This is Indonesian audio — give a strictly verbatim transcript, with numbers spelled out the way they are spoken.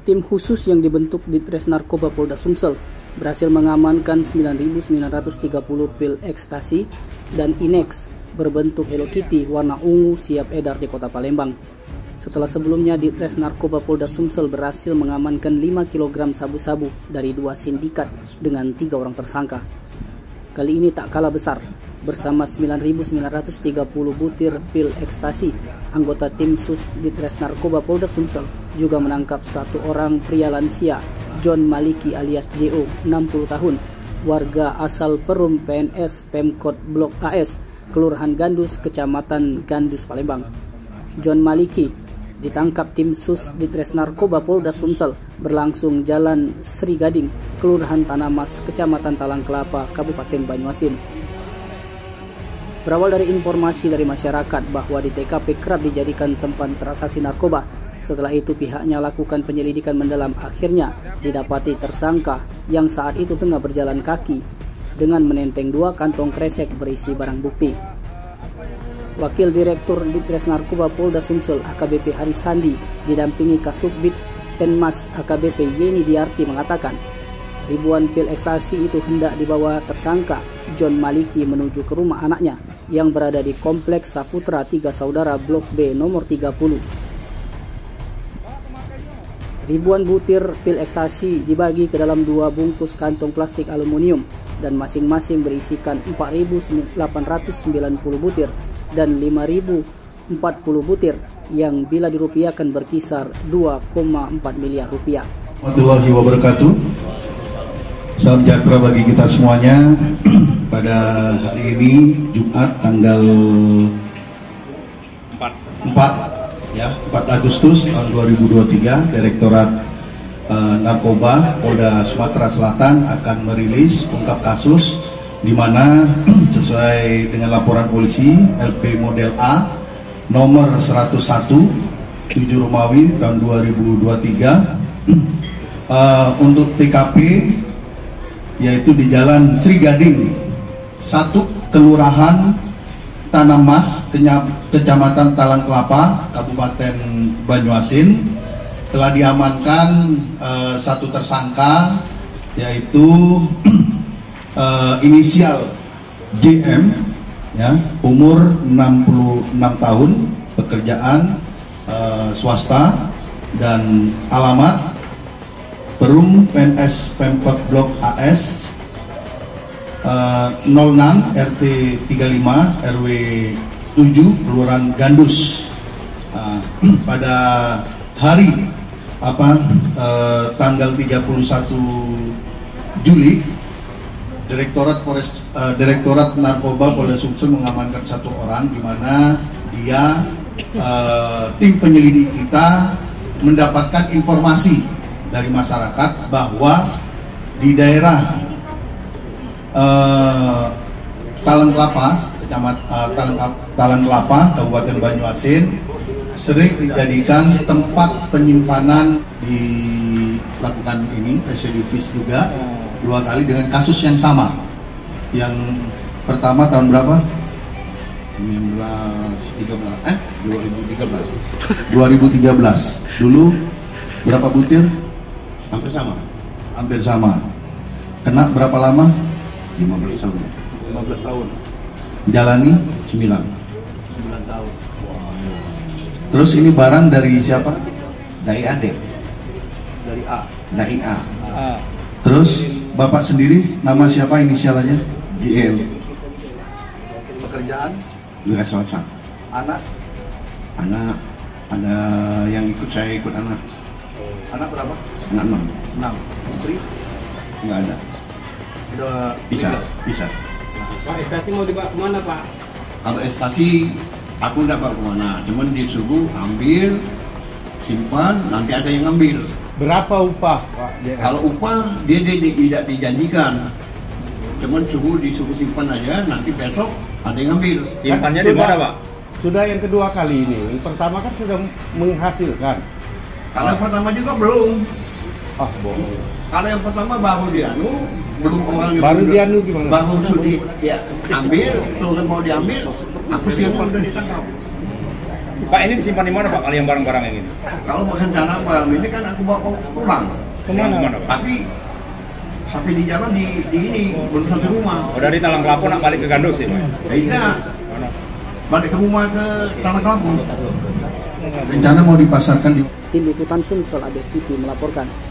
Tim khusus yang dibentuk di Ditres Narkoba Polda Sumsel berhasil mengamankan sembilan ribu sembilan ratus tiga puluh pil ekstasi dan Inex berbentuk Hello Kitty warna ungu siap edar di kota Palembang. Setelah sebelumnya Ditres Narkoba Polda Sumsel berhasil mengamankan lima kilogram sabu-sabu dari dua sindikat dengan tiga orang tersangka. Kali ini tak kalah besar, bersama sembilan ribu sembilan ratus tiga puluh butir pil ekstasi, anggota tim sus Ditres Narkoba Polda Sumsel juga menangkap satu orang pria lansia, John Maliki alias J O, enam puluh tahun, warga asal Perum P N S Pemkot Blok A S, Kelurahan Gandus, Kecamatan Gandus, Palembang. John Maliki ditangkap tim sus Ditres Narkoba Polda Sumsel berlangsung Jalan Sri Gading, Kelurahan Tanah Mas, Kecamatan Talang Kelapa, Kabupaten Banyuasin. Berawal dari informasi dari masyarakat bahwa di T K P kerap dijadikan tempat transaksi narkoba. Setelah itu pihaknya lakukan penyelidikan mendalam, akhirnya didapati tersangka yang saat itu tengah berjalan kaki dengan menenteng dua kantong kresek berisi barang bukti. Wakil Direktur Ditres Narkoba Polda Sumsel A K B P Haris Sandi didampingi Kasubdit Penmas A K B P Yeni Diarti mengatakan ribuan pil ekstasi itu hendak dibawa tersangka John Maliki menuju ke rumah anaknya yang berada di Kompleks Saputra Tiga Saudara Blok B nomor tiga puluh. Ribuan butir pil ekstasi dibagi ke dalam dua bungkus kantong plastik aluminium dan masing-masing berisikan empat ribu delapan ratus sembilan puluh butir dan lima ribu empat puluh butir yang bila dirupiahkan berkisar dua koma empat miliar rupiah. Warahmatullahi wabarakatuh. Salam sejahtera bagi kita semuanya. Pada hari ini Jumat tanggal empat ya, empat Agustus tahun dua ribu dua puluh tiga, Direktorat uh, Narkoba Polda Sumatera Selatan akan merilis ungkap kasus di mana sesuai dengan laporan polisi L P model A nomor seratus satu tujuh Romawi tahun dua ribu dua puluh tiga uh, untuk T K P yaitu di Jalan Sri Gading satu, Kelurahan Tanah Mas, Kecamatan Talang Kelapa, Kabupaten Banyuasin, telah diamankan uh, satu tersangka yaitu uh, inisial J M, ya, umur enam puluh enam tahun, pekerjaan uh, swasta dan alamat Perum P N S Pemkot Blok A S uh, nol enam R T tiga puluh lima R W tujuh Kelurahan Gandus. Uh, pada hari apa uh, tanggal tiga puluh satu Juli, Direktorat Polres uh, Direktorat Narkoba Polda Sumsel mengamankan satu orang di mana dia uh, tim penyelidik kita mendapatkan informasi dari masyarakat bahwa di daerah uh, Talang Kelapa, Kecamatan uh, Talang, Talang Kelapa, Kabupaten Banyuasin sering dijadikan tempat penyimpanan, dilakukan ini residivis juga dua kali dengan kasus yang sama. Yang pertama tahun berapa? sembilan belas tiga belas eh dua ribu tiga belas. dua ribu tiga belas. Dulu berapa butir? Hampir sama. Hampir sama. Kena berapa lama? lima belas tahun. lima belas tahun. Jalani sembilan. sembilan tahun. Terus ini barang dari siapa? Dari adik. Dari A. Dari A. A. Terus Bapak sendiri nama siapa inisialnya? J M. Pekerjaan? Wira swasta. Anak? Anak ada yang ikut, saya ikut anak. Anak berapa? Anak enam. enam. Istri? Enggak ada. Udah Bisa, tiga. bisa. Pak, ekstasi mau dibawa kemana, Pak? Kalau ekstasi aku enggak bawa kemana, cuman disuruh ambil, simpan, nanti ada yang ambil. Berapa upah, Pak? Kalau upah dia, dia, dia tidak dijanjikan, cuman suruh disuruh simpan aja, nanti besok ada yang ambil. Simpannya di mana, Pak? Sudah yang kedua kali ini, yang pertama kan sudah menghasilkan. Kalau yang pertama juga belum. Ah, bohong. Kalau yang pertama baru dianu, belum orang yang Baru belum- dianu gimana? Baru sudah ya ambil, sudah mau diambil, aku siang udah ditangkap. Pak, ini disimpan di mana Pak, kalau yang barang-barang yang ini? Kalau rencana malam ini kan aku bawa pulang. Kemana? Kemana Pak? Tapi sampai di jalan di, di ini belum sampai rumah. Oh, dari Talang Kelapu nak balik ke Gandus ya Pak? Tidak. Balik ke rumah ke Talang Kelapu. Rencana mau dipasarkan di Tim Liputan Sumsel A B T V melaporkan.